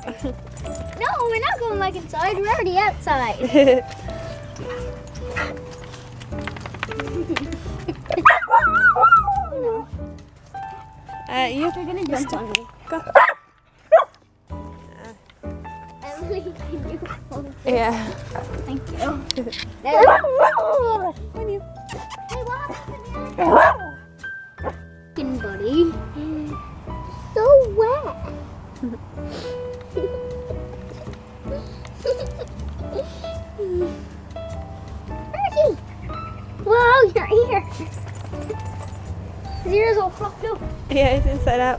No, we're not going back inside. We're already outside. No. You're gonna jump on me. Go. Emily, can you hold it? Yeah. Thank you. Hey, what happened? Buddy. So wet. Bertie! Whoa, your ear! His ears all fucked up. Yeah, it's inside out.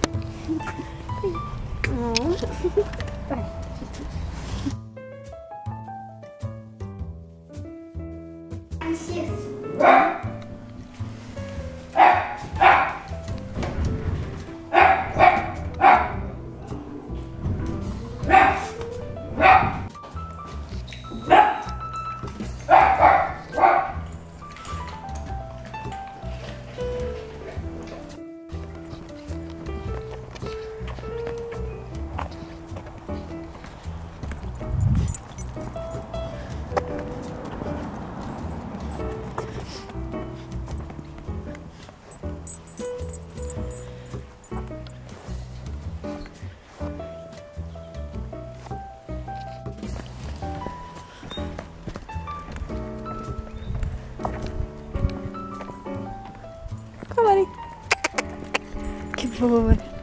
Come on, buddy. Good boy.